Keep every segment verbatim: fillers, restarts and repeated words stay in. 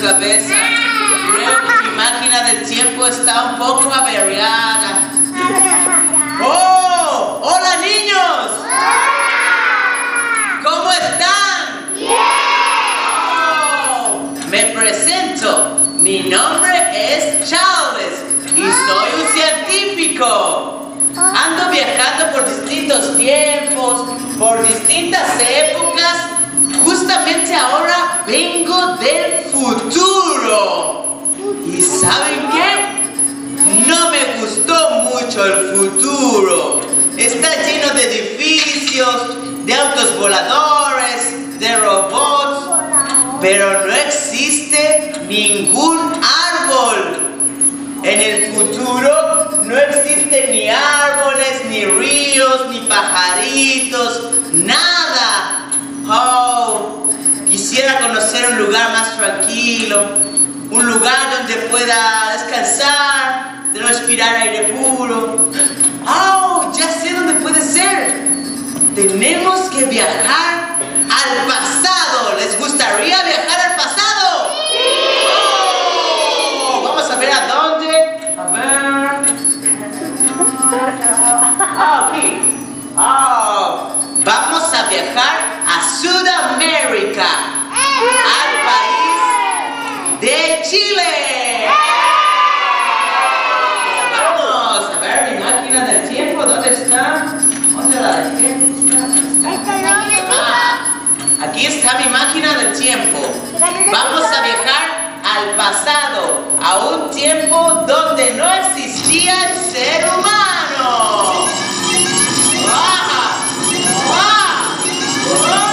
cabeza. Creo que mi máquina del tiempo está un poco averiada. ¡Oh! ¡Hola, niños! ¿Cómo están? ¡Bien! Oh, me presento. Mi nombre es Charles y soy un científico. Ando viajando por distintos tiempos, por distintas épocas. Justamente ahora vengo del futuro. ¿Y saben qué? No me gustó mucho el futuro. Está lleno de edificios, de autos voladores, de robots, pero no existe ningún árbol. En el futuro no existen ni árboles, ni ríos, ni pajaritos, nada. Oh, quisiera conocer un lugar más tranquilo, un lugar donde pueda descansar, de respirar aire puro. Oh, ya sé dónde puede ser. Tenemos que viajar al pasado. ¿Les gustaría viajar al pasado? Oh, vamos a ver a dónde. A ver. Ah, aquí. Oh, vamos a viajar a Sudamérica, al país de Chile. Vamos a ver mi máquina del tiempo. ¿Dónde está? ¿Dónde la dejé? Ah, aquí está mi máquina del tiempo. Vamos a viajar al pasado, a un tiempo donde no existía el ser humano. ¡Wow! ¡Wow! ¡Wow!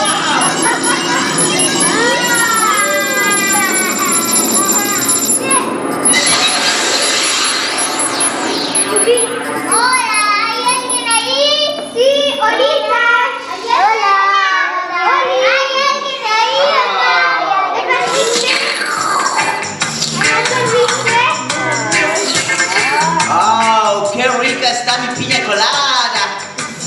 Hola, ¿hay alguien ahí? Sí, ahorita. Hola. ¿Hay alguien ahí? ¡Oh, qué rica está mi piña colada!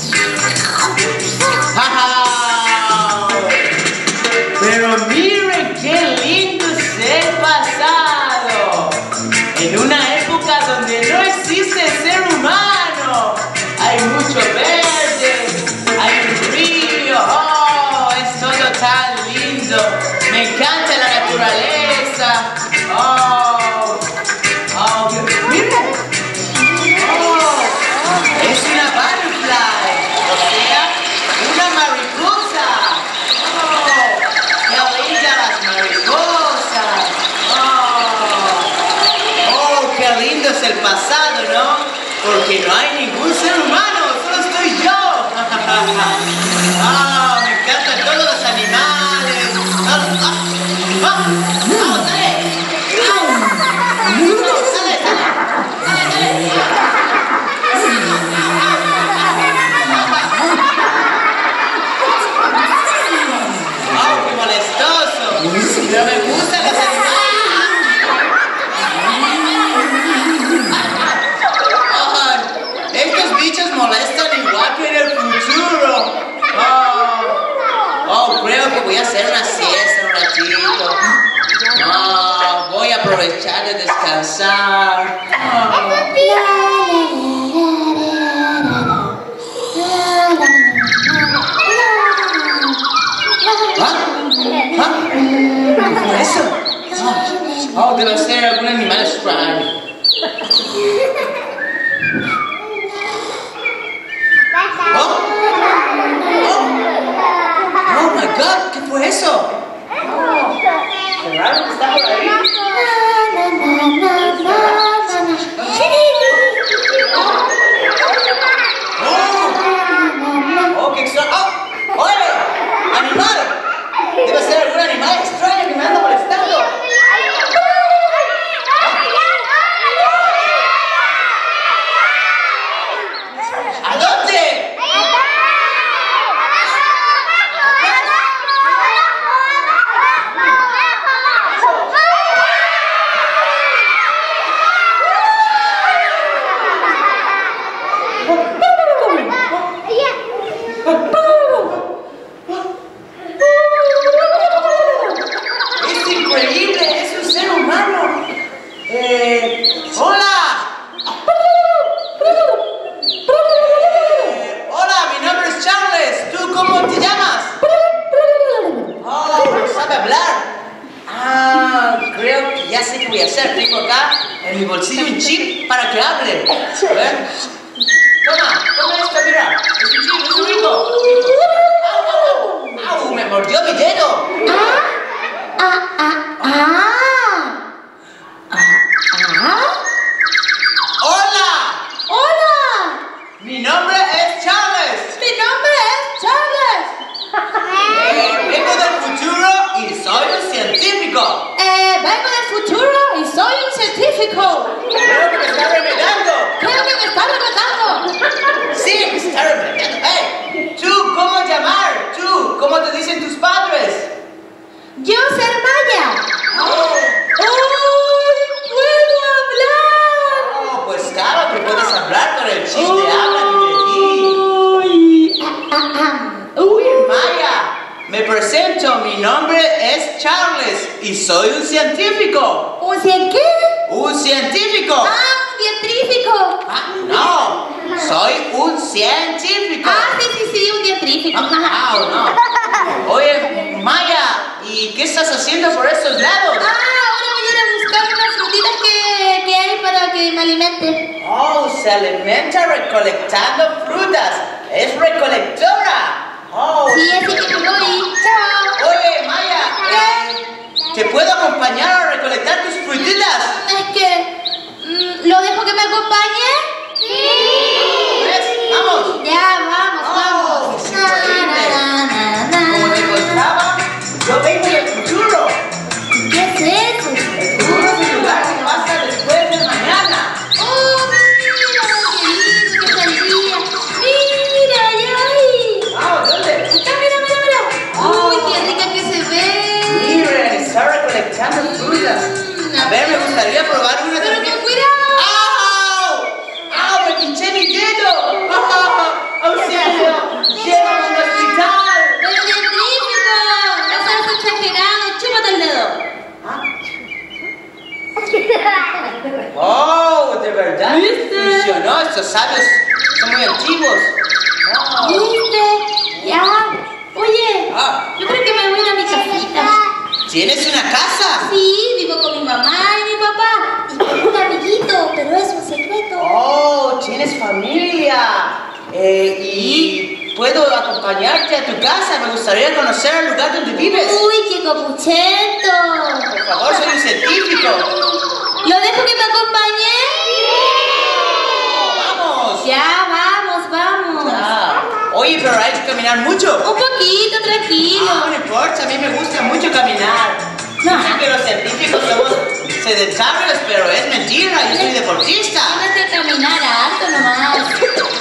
¡Ja! Pero miren qué lindo es el pasado. En una época donde no existe el ser humano. Hay mucho verde, hay un río. ¡Oh, es todo tan lindo! Me encanta la naturaleza. ¡Oh! ¡Oh, qué- miren! ¡Oh! Es una butterfly, o sea, una mariposa. ¡Oh! ¡Qué lindas las mariposas! ¡Oh! ¡Oh, qué lindo es el pasado, ¿no? Porque no hay ningún ser humano, solo estoy yo. ¡Ah! Me encantan todos los animales. ¡Ah! ¡Ah! ¡Ah! ¡Vamos, sale! ¡Ah! ¡Sale, sale! ¡Sale, sale! ¡Oh, qué molestoso! ¡Pero me gustan los animales! ¡Ay! Estos bichos molestan igual que en el futuro. ¡Oh! ¡Oh, creo que voy a hacer una siesta un ratito! ¡Oh! Voy a aprovechar de descansar. ¡Oh! ¿Ah? ¿Ah? ¿Qué fue eso? Oh, oh, debe ser algún animal extraño. Oh, oh, oh my God, ¿qué fue eso? Oh, qué raro que está por ahí. Oh, oh, qué extraño. Oh, oye, animal. Debe ser algún animal extraño que me anda molestando. ¿A dónde? bolsillo un chip para que hable. A ver. Toma, toma esto, mira. Es un chip, es un rico. ¡Au, au, au! ¡Au! ¡Me mordió mi dedo! Ah, ah, ah, ah. ¡Hola! ¡Hola! Mi nombre es Charles. Mi nombre es Charles. Eh, vengo del futuro y soy un científico. Eh, vengo del futuro y soy un científico. Creo que me está remedando. Creo que me está remedando. Sí, me está remedando. Hey, ¿tú cómo llamar? ¿Tú cómo te dicen tus padres? Yo ser Maya. Oh, ¡Uy! ¡Puedo hablar! oh, pues claro que puedes hablar con el chip de habla de ti. ¡Uy! Ah, ah, ah. Uy, Maya, me presento, mi nombre es Charles y soy un científico. ¿Un cien qué? ¿Un científico? ¡Ah, un científico! Ah, no, soy un científico. Ah, sí, sí, sí, un científico. Ah, no. Oye, Maya, ¿y qué estás haciendo por estos lados? Ah, ahora voy a ir a buscar unas frutitas que, que hay para que me alimente. Oh, se alimenta recolectando frutas. Es recolectora. Oh, Sí, así que me voy. Chao. oye, Maya, eh, ¿te puedo acompañar a recolectar tus frutitas? Es que... mm, ¿lo dejo que me acompañe? ¿Ves? Vamos. Ya, vamos, Oh, vamos. es increíble. Na, na, na, Como te na. contaba, yo vengo del futuro. ¿Qué es eso? El futuro es el lugar que pasa después de mañana. ¡Oh, mira! ¡Qué lindo que salía! ¡Mira, allá ahí! Vamos, ¿dónde? Acá, mira, mira, mira. ¡Uy, qué rica que se ve! Miren, está recolectando frutas. Mm, A ver, me gustaría probar una Pero también. con cuidado. ¡Au! ¡Au! ¡Me pinché mi dedo! ¡Ah! ¡Auxilio! ¡Llévame al hospital! ¡Pero científico! ¡No seas exagerado! ¡Chúpate el dedo! ¡Oh! ¿De verdad? ¿Viste? Funcionó. Estos sabios son muy antiguos. Oh. ¿Viste? Ya. Oye, Ah, yo creo que me voy a ir a mi casita. ¿tienes una casa? Sí, vivo con mi mamá y mi papá. Y con un amiguito, pero es un secreto. ¡Oh! ¿Tienes familia? Eh, ¿y puedo acompañarte a tu casa? Me gustaría conocer el lugar donde vives. ¡Uy, qué copuchento! Por favor, soy un científico. ¿Lo dejo que me acompañe? ¡Vamos! Ya, vamos, vamos. Ah, oye, pero hay que caminar mucho. Un poquito, tranquilo. Ah, no importa, a mí me gusta mucho caminar. No. Dicen que los científicos somos sedentarios, pero es mentira, yo soy deportista. Tienes que caminar harto nomás.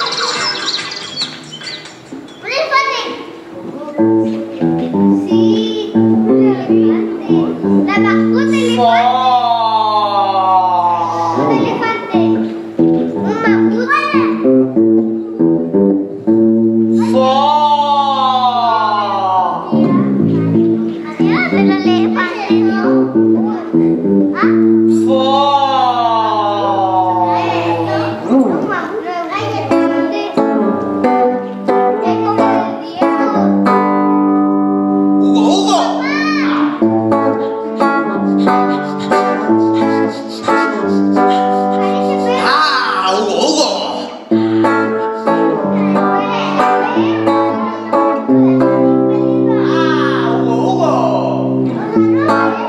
Sí, un elefante. La mascota elefante. Un elefante. Un mamut. Adiós, el elefante, ¿no? ¿Ah? Un mamut. Ay, el elefante. Es como de viejo. ¡Hugo, Hugo! ¡Ah, Hugo, Hugo! ¡Ah, Hugo, Hugo!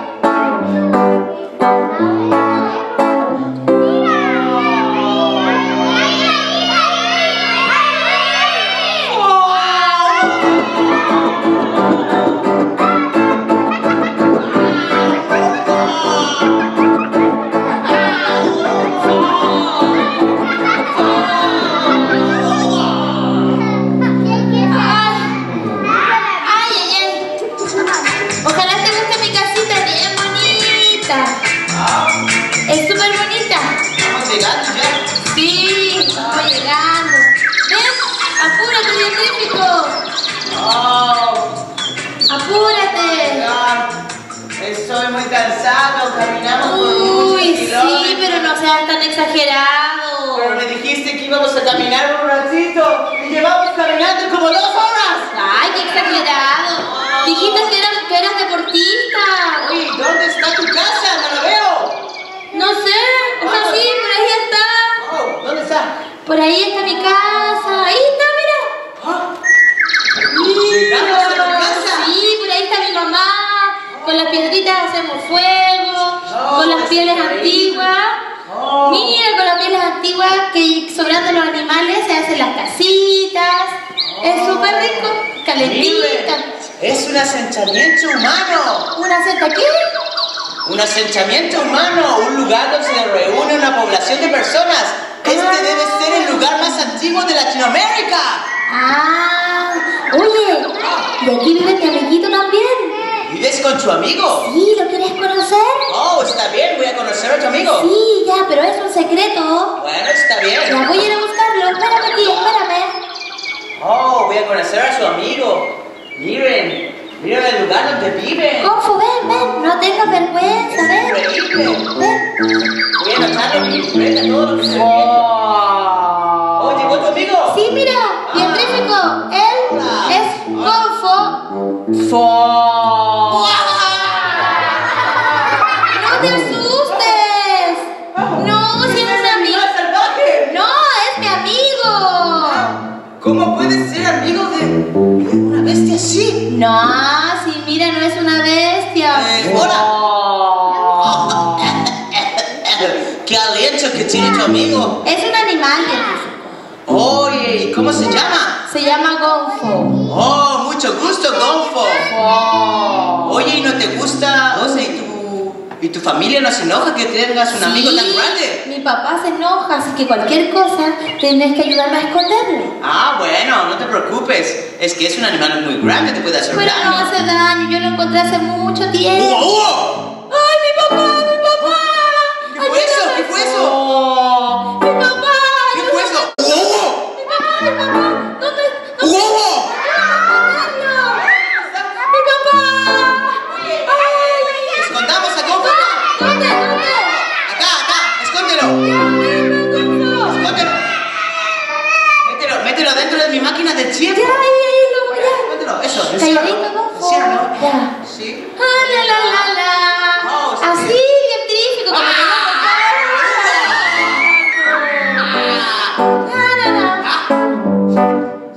Ay, ay, ay. Ojalá te guste mi casita, es bien bonita. Ah, Es súper bonita. vamos llegando ya. Sí, estamos llegando. ¿Ves? Apúrate, científico. Oh, Apúrate. ya. Estoy muy cansado, caminamos por muchos Uy, sí, kilómetros. pero no seas tan exagerado. Pero me dijiste que íbamos a caminar un ratito y llevamos caminando como dos horas. Ay, qué exagerado. Dijiste que eras, que eras deportista. Oye, ¿dónde está tu casa? No la veo. No sé, o sea, sí Por ahí está mi casa. Ahí está, mira. ¿Ah? ¿Llegamos a tu casa? Sí, por ahí está mi mamá. Con las piedritas hacemos fuego. Oh, Con las pieles está ahí. antiguas. Oh. Mira, con las pieles antiguas que sobrando los animales se hacen las casitas. Es súper rico, calentita. Miren, es un asentamiento humano. ¿Una seta qué? Un asentamiento humano, un lugar donde se reúne una población de personas. Este Ah. debe ser el lugar más antiguo de Latinoamérica. Ah, oye, y aquí vive mi amiguito también. ¿Vives con tu amigo? Sí, ¿lo quieres conocer? Oh, está bien, voy a conocer a tu amigo. Sí, ya, pero es un secreto. Bueno, está bien. Ya voy a ir a buscarlo. Espérame aquí, espérame. Oh, voy a conocer a su amigo. Miren, miren el lugar donde vive. Confu, ven, ven, no tengas vergüenza, Es ven. increíble. Ven. Voy a anotar en mi libreta todo lo que estoy viendo. Oh, ¿llegó tu amigo? Sí, mira, científico, él Hola. es Confu. No te asustes. No, si no es mi amigo. ¡Animal salvaje! No, es mi amigo. ¿Cómo puedes ser amigo de de una bestia así? No, si mira, no es una bestia. Eh, ¡Qué aliento que tiene tu amigo! Es un animal, científico. Oye, ¿y cómo se llama? Se llama Gonfo. Oh, mucho gusto, Gonfo. Oye, ¿y no te gusta? O sea, ¿y tu, y tu familia no se enoja que tengas un amigo tan Sí, grande? mi papá se enoja, así que cualquier cosa tienes que ayudarme a esconderlo. Ah, bueno, no te preocupes. Es que es un animal muy grande, te puede hacer Pero no daño. hace daño, yo lo encontré hace mucho tiempo. ¡Hugo, Hugo! ¡Ay, mi papá, mi papá! ¿Qué fue eso? Ayúdame. ¿Qué fue eso? Mi papá, ¿Qué fue eso? ¡Hugo, Hugo! mi papá, mi papá, ¿dónde? ¡Hugo, Hugo! ¡Mi papá! ¡Ay! ¡Escondamos a Gonfo! ¿Dónde, dónde? ¡Acá, acá! ¡Escóndelo! ¡Ven, ¡Escóndelo! Mételo, mételo dentro de mi máquina del tiempo. Ya, ahí, ahí, lo voy a... Escóndelo, eso, Calladito, enciérralo. Gonfo. Enciérralo. Ya. Sí. Ah, la, la, la, la. Oh, sí. Así, científico, como te voy a contar. La, la, la.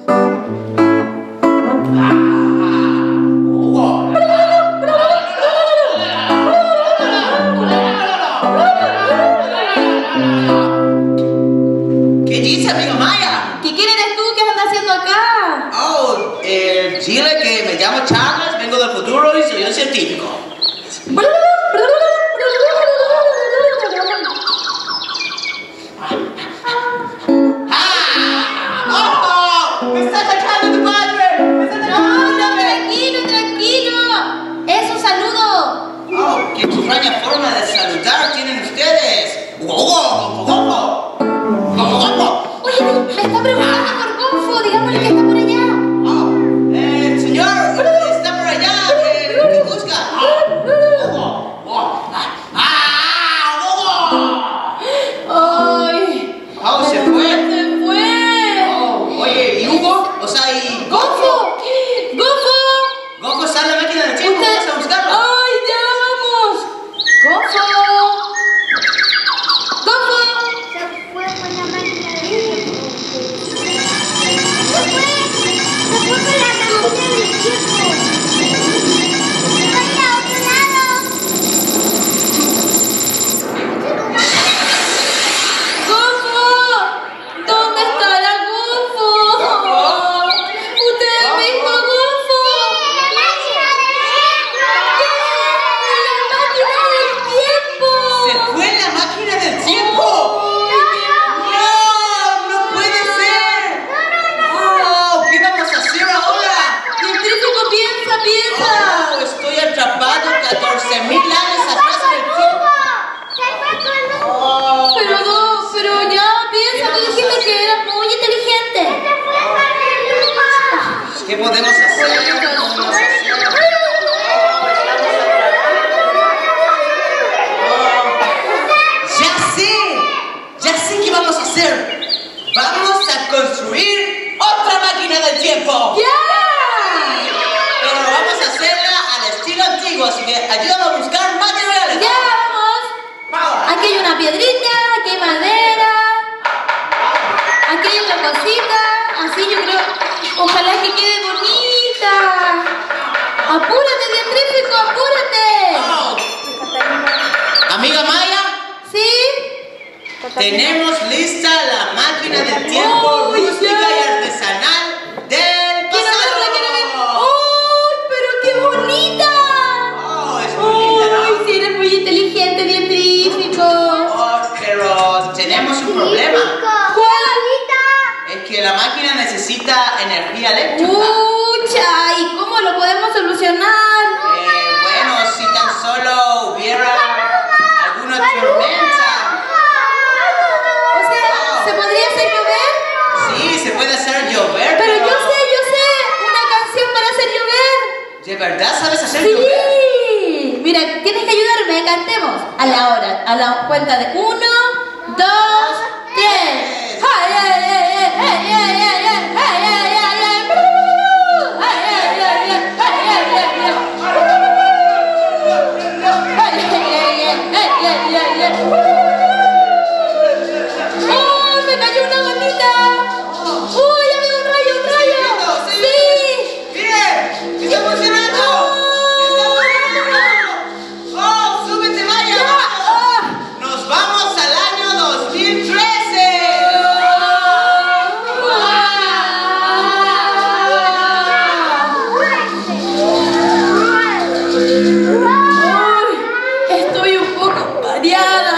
¿Qué dice, amigo Maya? ¿Qué quién eres tú? ¿Qué andas haciendo acá? Oh, eh, dile que me llamo Charles, vengo del futuro y soy un científico. ¡Ah! ¡Oh! ¡Me está atacando tu padre! ¡Me está No, atacando tu no, padre! tranquilo, tranquilo. Es un saludo. ¡Oh! ¡Qué extraña forma de saludar tienen ustedes! ¡Gogo! ¡Gogo! ¡Gogo! ¡Gogo! Oye, me está preguntando por Gonfo. Digámosle que está por allá. ¡Oh! ¡Eh, señor! ¡Está por allá! ¿Qué, qué busca? ¡Ah! ¡Gogo! ¡Gogo! ¡Ah! ¡Gogo! Ay. ¡Oh, se fue! Se fue. Oh, oye, ¿y Hugo? O sea, ¿y ¡Gonfo! ¡Gonfo! Gonfo está en la máquina del tiempo, Usted- vamos a buscarlo. ¡Ay, ya vamos! ¡Gonfo! ¡Gonfo! Se fue con la máquina del tiempo. Se fue. Se fue con la máquina del tiempo. Se fue a otro lado. ¡Gonfo! ¿Dónde está la Gonfo? ¿Ustedes han visto a Gonfo? La máquina del ¡La máquina del tiempo! ¿Se fue en la máquina del tiempo? ¡No! ¡No puede ser! ¡Oh! ¿Qué vamos a hacer ahora? Científico, piensa, piensa. ¡Oh! Estoy atrapado catorce mil años atrás en el tiempo. Se fue con un... ¡Oh! Pero no, pero ya, piensa, tú dijiste que eras muy inteligente. Se fue con el humo. ¿Qué podemos hacer? ¿Qué podemos hacer? ¡Ya sé! ¡Ya sé qué vamos a hacer! ¡Vamos a construir otra máquina del tiempo! ¡Ya! Pero vamos a hacerla al estilo antiguo, así que ayúdame a buscar materiales. ¡Ya, vamos! ¡Vamos! Aquí hay una piedrita, aquí hay madera, casita, así yo creo, ojalá que quede bonita. Apúrate, Diatrífico, apúrate. Oh. Amiga Maya, ¿Sí? tenemos lista la máquina del tiempo ¡Oh, rústica ya! y artesanal del Quiero pasado. verla, quiero verla. ¡Oh, pero qué bonita! Oh, es muy linda, ¡Ay, ¿no? sí, eres muy inteligente, Diatrífico! Oh, pero tenemos un problema. ¿Cuál? Es que la máquina necesita energía eléctrica. ¡Ucha! ¿Y cómo lo podemos solucionar? Eh, bueno, si tan solo hubiera alguna tormenta. O sea, ¿se podría hacer llover? Sí, se puede hacer llover. Pero yo sé, yo sé, una canción para hacer llover. ¿De verdad sabes hacer llover? Sí. Mira, tienes que ayudarme, cantemos. A la hora, a la cuenta de uno, dos, tres. ¡Ay, ay, ay, ay, ay, ay, ay, ay, ay, ay, ay, ay, ay! ¡Ay, ay, ay, ay, ay, ay, ay, ay! ¡Ay, ay, ay, ay, ay, ay, ay! ¡Oh, me cayó una gotita! ¡Uy, ya veo un rayo, un rayo! Sí. ¡Sí! ¡Bien! ¡Está funcionando! ¡Está funcionando! ¡Oh, súbete, Maya! ¡Ah! ¡Nos vamos al año dos mil trece! ¡Ay! Estoy un poco mareada.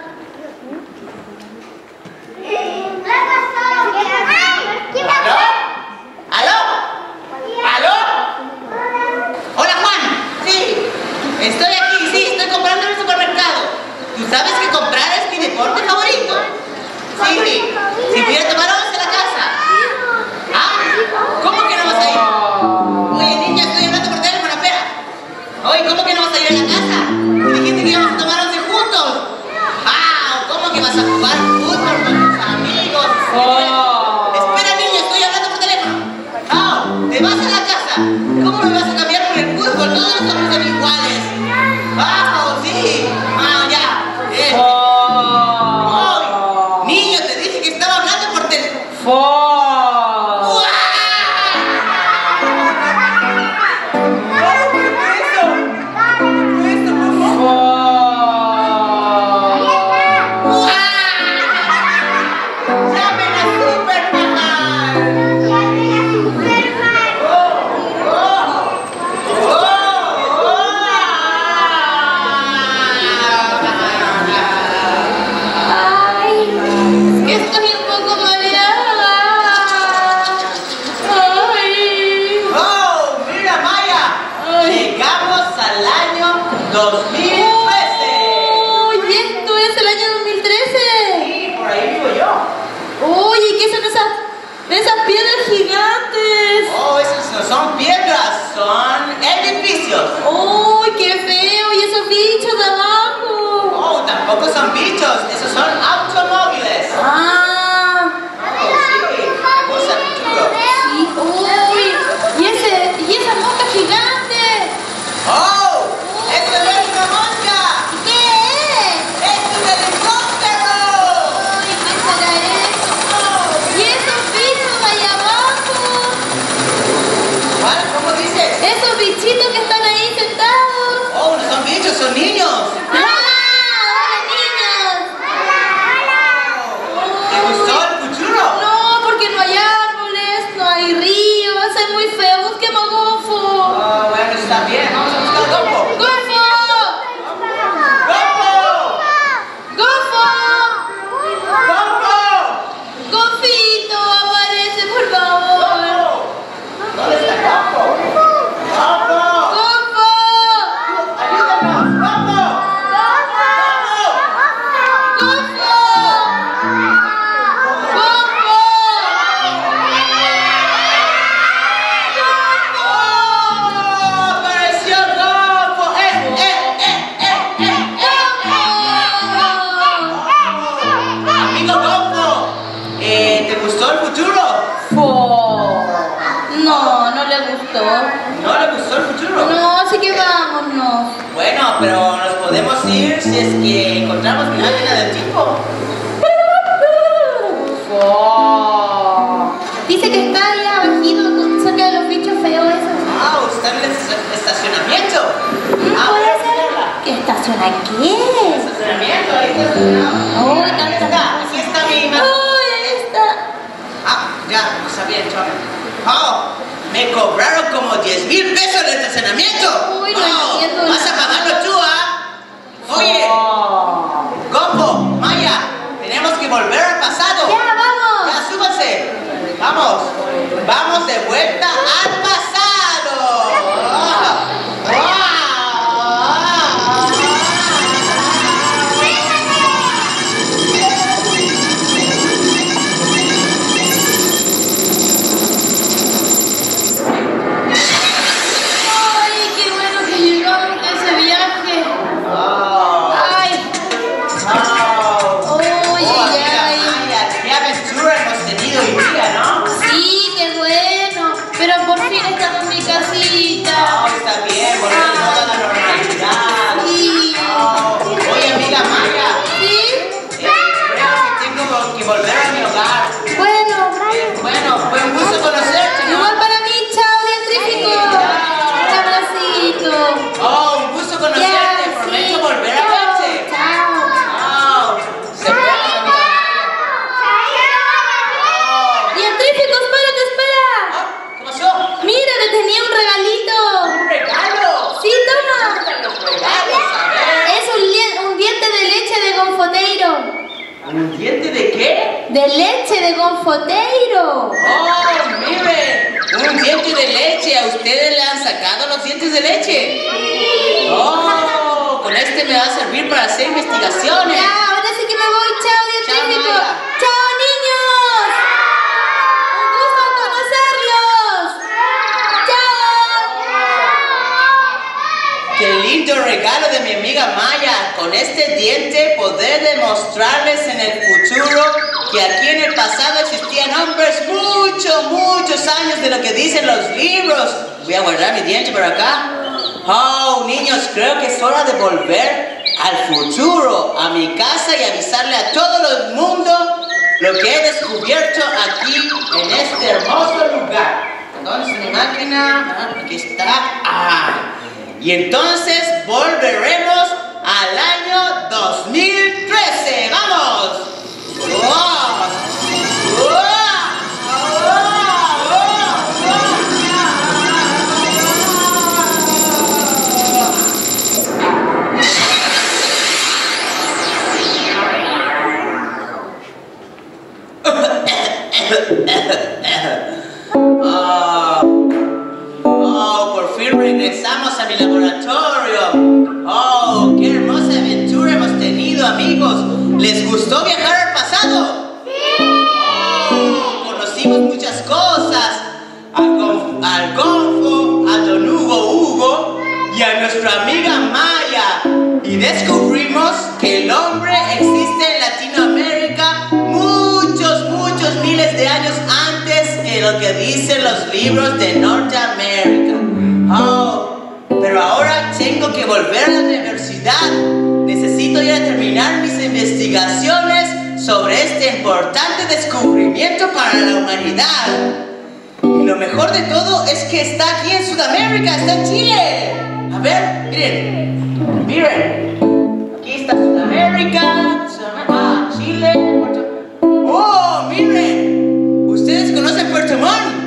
¿Aló? ¿Aló? ¿Aló? Hola, Juan. Sí, estoy aquí, sí, estoy comprando en el supermercado. ¿Tú sabes que comprar es mi deporte favorito? Sí, sí. Si pudiera tomar once en la casa. ¿Ah? ¿Cómo que no vas a ir? Oye, niña, estoy hablando por teléfono, espera. Oye, ¿cómo que no vas a ir a la casa? Me dijiste que íbamos a tomar once juntos. Ah, ¿cómo que vas a jugar fútbol con tus amigos? Espera, niña, estoy hablando por teléfono. Oh, ¿te vas a la casa? ¿Cómo me vas a cambiar por el fútbol? Todos los hombres son iguales. Ah, sí. Ah, ya. Eh. Ay, niño, te dije que estaba hablando por teléfono. ¡Llamen a Superman! Ay, es que estoy un poco mareada. Ay. ¡Oh, mira, Maya! Ay. Llegamos al año dos mil trece. Uy, esto es el año dos mil trece. Sí, por ahí vivo yo. Oye, ¿qué son esas, esas piedras gigantes? Oh, esas no son piedras, son edificios. Uy, qué feo. ¿Y esos bichos de abajo? Oh, tampoco son bichos, esos son automóviles. Ah, Oh, sí, me gusta el futuro. sí. Uy, ¿y, ese, y esa mosca gigante? ¡Oh! ¡Eso no es una mosca! ¿Qué es? ¡Es un helicóptero! Uy, ¿qué será eso? ¿Y esos bichos allá abajo? ¿Cuál? ¿Cómo dices? Esos bichitos que están ahí sentados. ¡Oh, no son bichos, son niños! ¡Ah! ¡Hola, niños! ¿Te gustó el futuro? No, porque no hay árboles, no hay ríos, es muy feo. Busquemos Gofo. Oh, bueno, está bien, vamos a buscar Gofo. ¡Gofo! ¡Gofo! ¡Gofo! ¡Gofo! ¡Gofito, aparece, por favor! ¡Gofo! ¿Dónde está Gofo? ¡Gofo! ¡Gofo! ¡Ayúdanos! ¡Gofo! ¡Gofo! ¡Gofo! ¡Gofo! ¡Oh! ¡Apareció Gofo! ¡Eh, eh, eh, eh, eh, eh! Amigo Gofo, eh, ¿te gustó el futuro? ¡Gofo! No, no le gustó. ¿No le gustó el futuro? No, así que vámonos. Bueno, pero nos podemos ir si es que encontramos mi máquina del tiempo. ¡Gofo! Ese que está ahí abajito, cerca de los bichos feos esos. Ah, está en el est- estacionamiento. Ah, voy ¿Puede a ser? buscarla. ¿Qué estaciona qué? Estacionamiento, ahí está estacionado. Uy, Aquí tanta está, aquí está mi ma- Uy, ahí está. Ah, ya, no sabía, chaval. Oh, me cobraron como diez mil pesos de estacionamiento. Uy, no Oh, entiendo vas a nada. pagarlo tú, ¿ah? Oye, Gombo, Maya, tenemos que volver al pasado. Ya, vamos. Ya, súbanse. Vamos, vamos de vuelta al pasado. Ah, ah, Ay, qué bueno que llegamos a ese viaje. ah. Ay, Oh, Oye, oh, amiga ay. Maya, qué aventura hemos tenido hoy día, ¿no? sí, qué bueno. Pero por fin estamos en mi casita. Oh, está bien, volver a toda la normalidad. Sí. Oh, oye, amiga Maya, ¿Sí? eh, creo que tengo que volver a mi hogar. Bueno, Eh, bueno, fue un gusto conocerte, ¿no? igual para mí, chao, Dietrifico. Un abracito. Oh, un gusto conocerte, Ya, prometo sí. volver a verte. Chao. Oh, se fue, amiga Maya. Oh, Dietrifico, espérate, espera. oh, ¿qué pasó? Mira, te tenía un regalito. ¡Un regalo! Sí, toma. Me gustan los regalos, a ver. Es un, lie- un diente de leche de gonfoteiro. ¿Un diente de qué? De leche de gonfoteiro. ¡Oh, miren! ¡Un diente de leche! ¿A ustedes le han sacado los dientes de leche? ¡Oh! Con este me va a servir para hacer investigaciones. Ya, ahora sí que me voy. Chao, Dietrifico. Chao, Maya. Chao, niños. Un gusto conocerlos. Chao. ¡Qué lindo regalo de mi amiga Maya! Con este diente poder demostrarles en el futuro que aquí en el pasado existían hombres muchos, muchos años de lo que dicen los libros. Voy a guardar mi diente por acá. Oh, niños, creo que es hora de volver al futuro, a mi casa y avisarle a todo el mundo lo que he descubierto aquí en este hermoso lugar. ¿Dónde está mi máquina? Ah, aquí está. Ah. Y entonces volveremos al año dos mil trece. ¡Vamos! ¡Wow! ¡Wow! Oh, oh, por fin regresamos a mi laboratorio. Oh, qué hermosa aventura hemos tenido, amigos. ¿Les gustó viajar al pasado? Oh, conocimos muchas cosas. Al, gon- al Gonfo, a Don Hugo Hugo y a nuestra amiga Maya. Y descubrimos que el hombre existe en Latinoamérica muchos, muchos miles de años antes que lo que dicen los libros de Norteamérica. Oh, pero ahora tengo que volver a la universidad. Necesito ir a terminar mis investigaciones sobre este importante descubrimiento para la humanidad. Y lo mejor de todo es que está aquí en Sudamérica, está en Chile. A ver, miren, miren. Aquí está Sudamérica, Sudamérica, ah, Chile, Puerto... ¡Oh, miren! ¿Ustedes conocen Puerto Montt?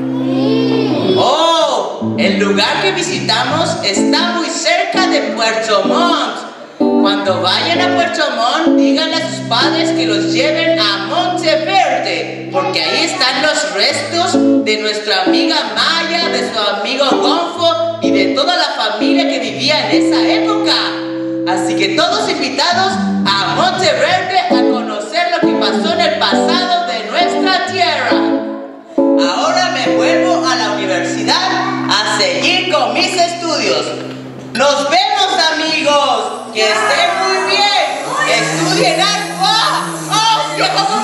¡Oh! El lugar que visitamos está muy cerca de Puerto Montt. Cuando vayan a Puerto Montt, díganle a sus padres que los lleven a Monteverde, porque ahí están los restos de nuestra amiga Maya, de su amigo Gonfo y de toda la familia que vivía en esa época. Así que todos invitados a Monteverde a conocer lo que pasó en el pasado de nuestra tierra. Ahora me vuelvo a la universidad a seguir con mis estudios. ¡Nos vemos, amigos! ¡Que estén muy bien! ¡Estudien algo! ¡Oh! ¡Oh!